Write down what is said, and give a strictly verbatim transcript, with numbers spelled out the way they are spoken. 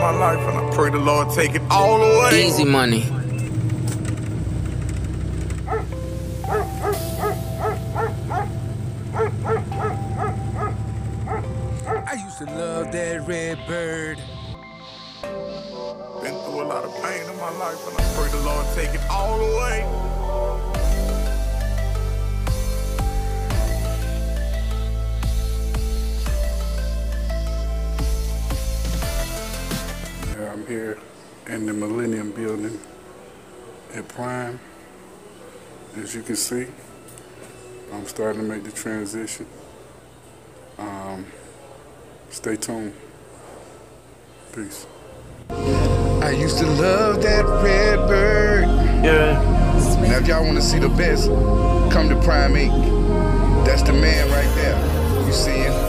my life, and I pray the Lord take it all away. Easy money. I used to love that red bird. Been through a lot of pain in my life, and I pray the Lord take it all away. Yeah, I'm here in the Millennium Building at Prime. As you can see, I'm starting to make the transition. Um, stay tuned. Peace. I used to love that red bird. Yeah. Now if y'all want to see the best, come to Prime eight. That's the man right there. You see him?